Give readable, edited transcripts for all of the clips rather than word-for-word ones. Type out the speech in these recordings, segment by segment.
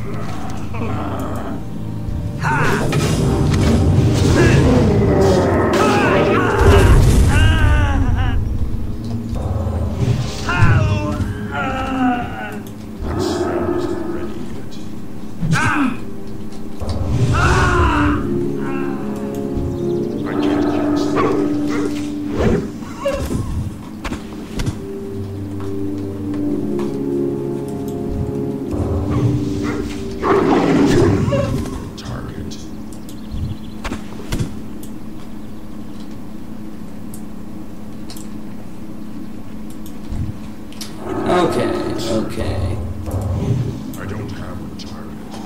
Okay. I don't have a target.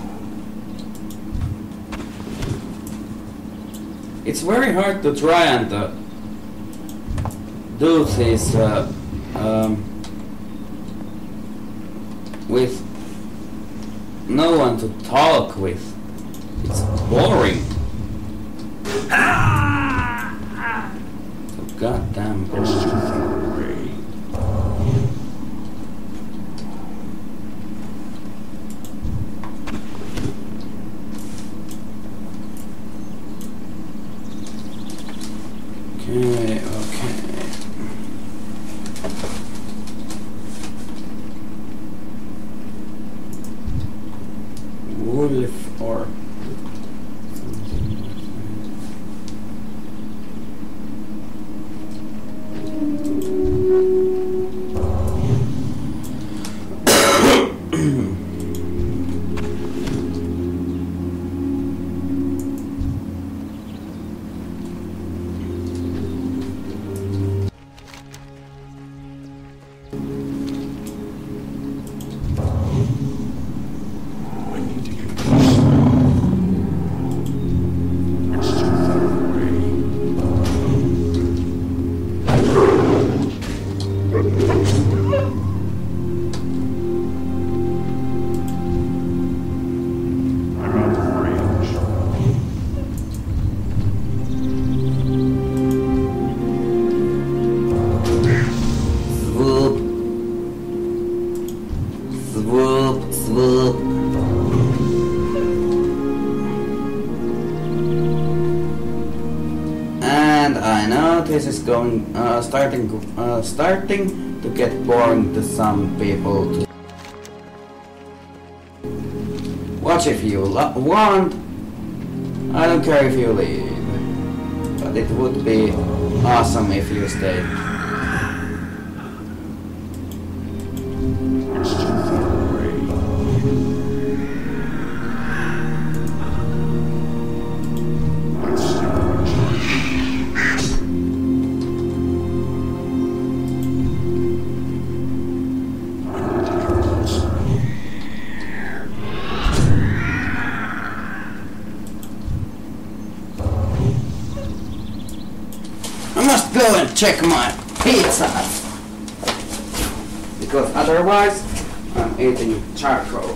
It's very hard to try and do this with no one to talk with. It's boring. So goddamn boring. Okay. Wolf or something like this is going starting to get boring to some people. Watch if you want. I don't care if you leave, but it would be awesome if you stayed. Go and check my pizza, because otherwise I'm eating charcoal.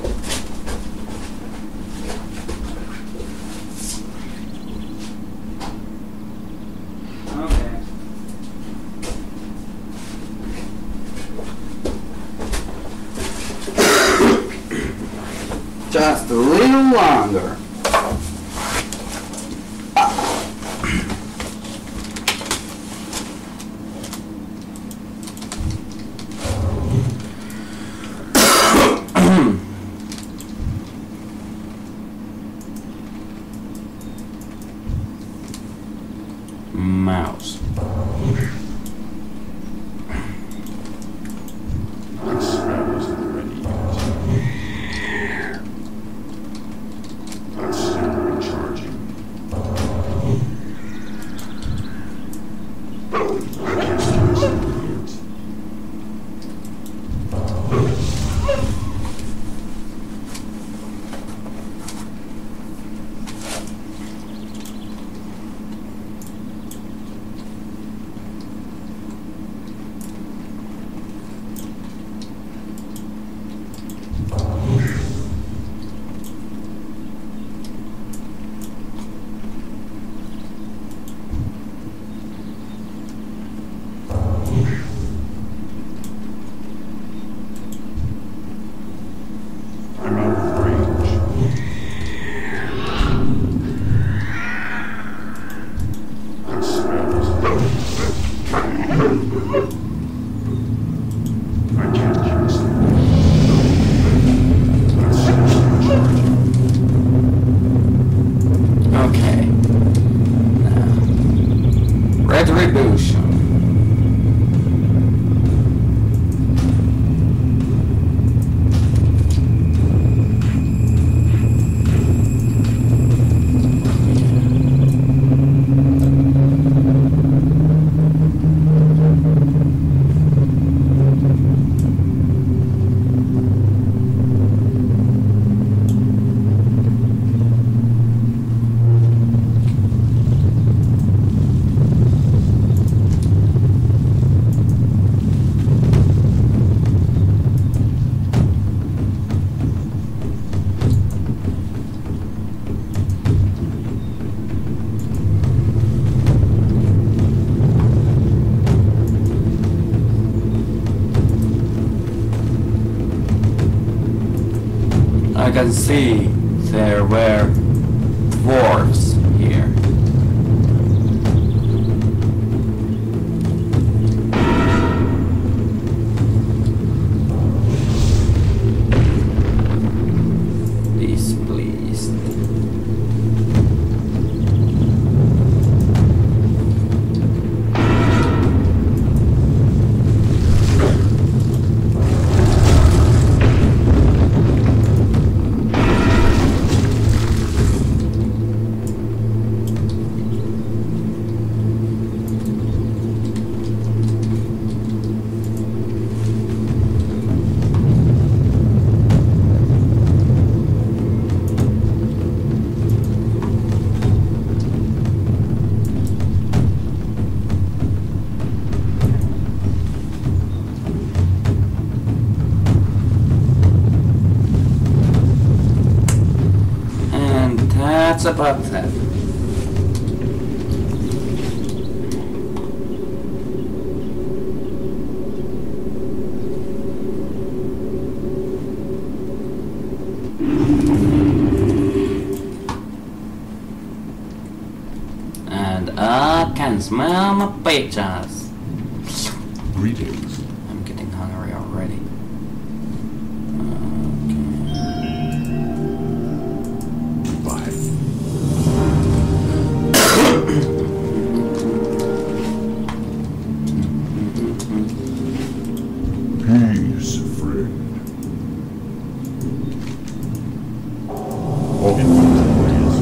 Okay. Just a little longer. Mouse. My spell isn't ready yet. I can see there were dwarves here. Displeased. That's about that. And I can smell my pizzas. Greetings. I'm getting hungry already. Peace, friend. Oh, ways.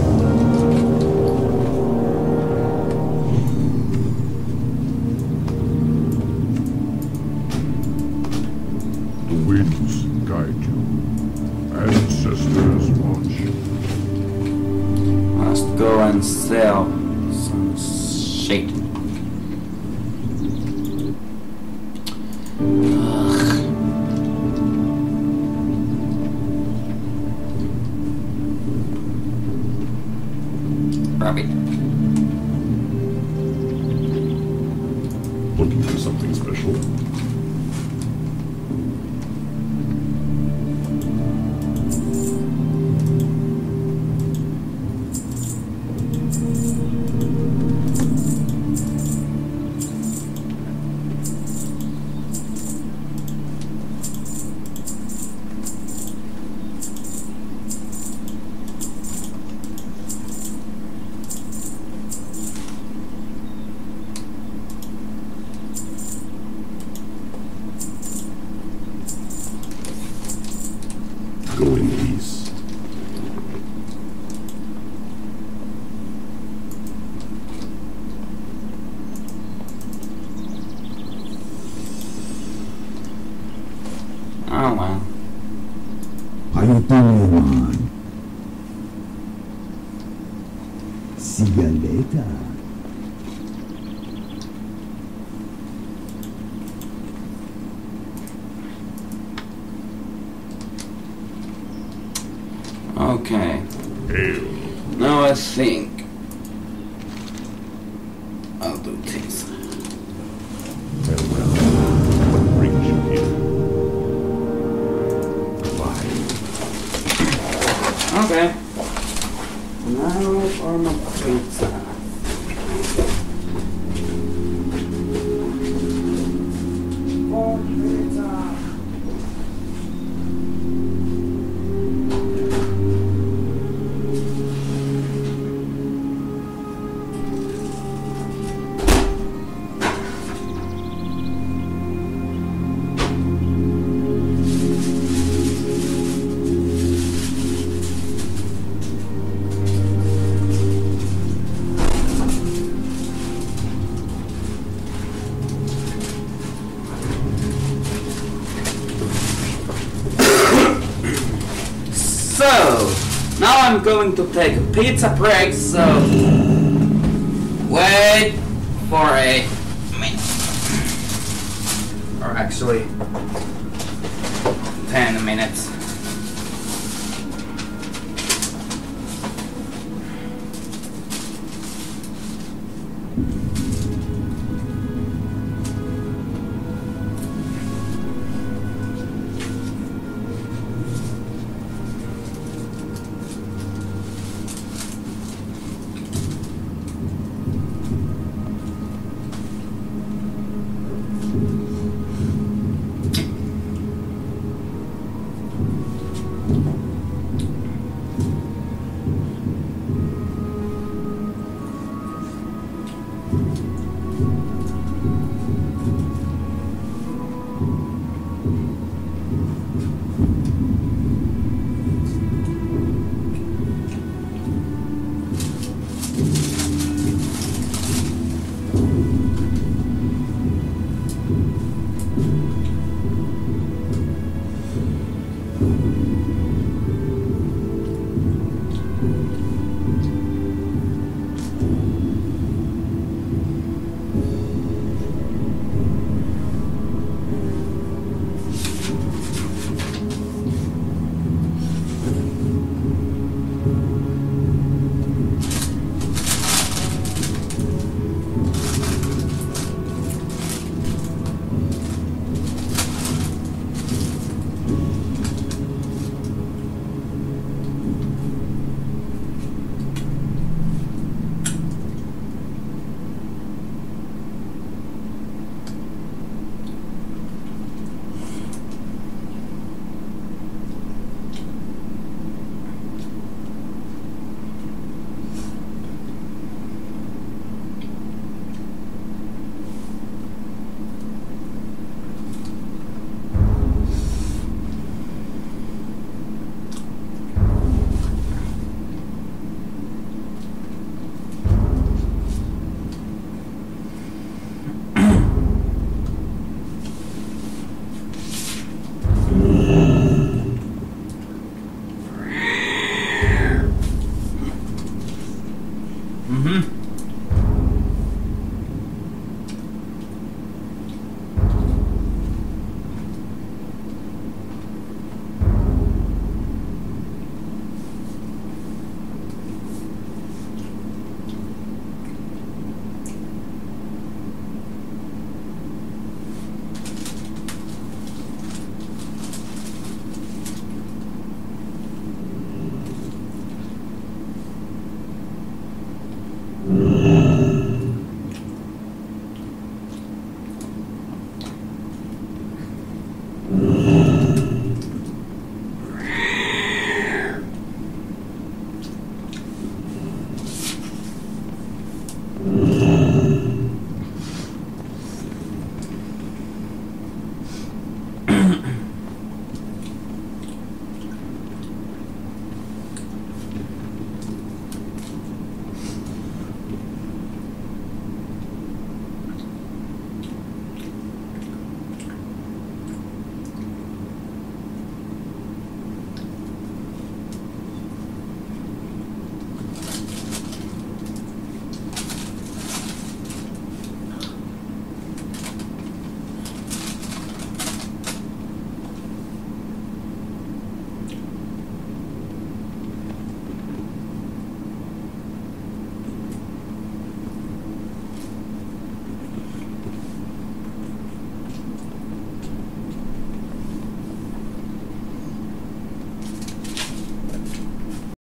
The winds guide you. Ancestors watch. Must go and sell some shit. Rabbit. Looking for something special? Go in peace. Oh well. How you doing, man? See you later. Okay. Hail. Now I think I'll do this. Farewell. What brings you here? Goodbye. Okay. Now for my pizza. For pizza. So, now I'm going to take a pizza break, so wait for a minute. Or actually, 10 minutes.